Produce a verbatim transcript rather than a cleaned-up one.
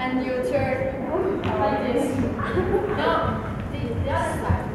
and you turn like this. No, the, the other side.